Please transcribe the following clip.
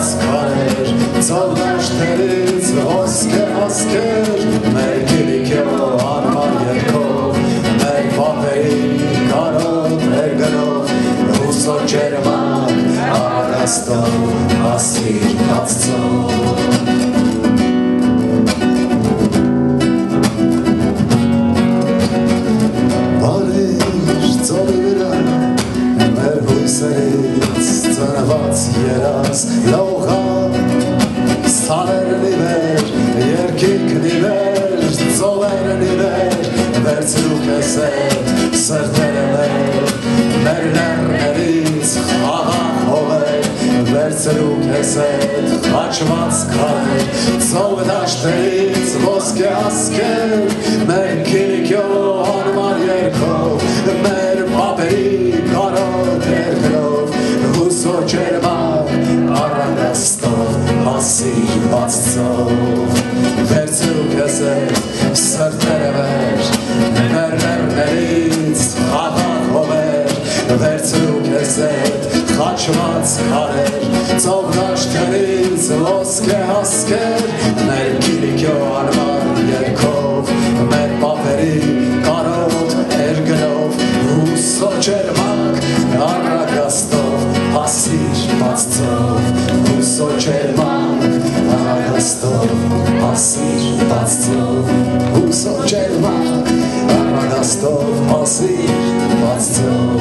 karer, caudāšterīts, oske asker, mer kilikjo armar jerkov, mer paperi, karov, mer garov, huso čermāk, ārastov, asir atcov. Ծնված երաս լողան, ստաներն իվեր, երկիքն իվեր, ծովերն իվեր, վերցրուք ես էդ սրտերը մեր լեռներից խաղաղ հողեր, վերցրուք ես էդ խաչված քարեր, ծով դաշտերից ոսկե ասկեր, մեր քիլիկյո անմար երկով, մեր պապերի կարոտ երկրով, հուսո ջերմակ առագաստով, հասիր բացծով, վերցրուք ես էդ սրտերը վեր, մեր լեռներից խաղաղ հողեր, վերցրուք ես էդ խաչված քարեր, ծով դաշտերից ոսկե ասկեր, մեր քիլիկյո անմար երկով, մեր պապերի կարոտ երկրով, հուսո ջերմակ առագաստով, հասիր բացծով, հուսո ջերմակ առագաստով, հասիր բացծով, հուսո ջերմակ առագաստով, հասիր բացծով.